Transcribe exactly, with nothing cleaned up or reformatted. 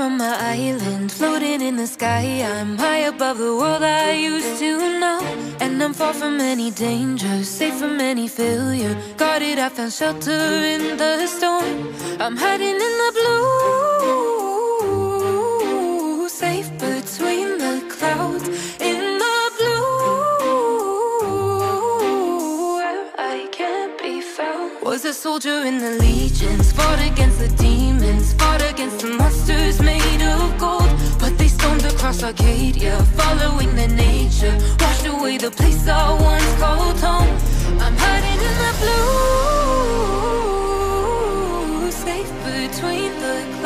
on my island, floating in the sky. I'm high above the world I used to know, and I'm far from any danger, safe from any failure. Guarded, I found shelter in the storm. I'm hiding in the blue, safe between the clouds. In the blue, where I can't be found. Was a soldier in the legions, fought against the demons, fought against the monsters made of gold. But they stormed across Arcadia, following the nature, washed away the place I once called home. I'm hiding in the blue, safe between the clouds.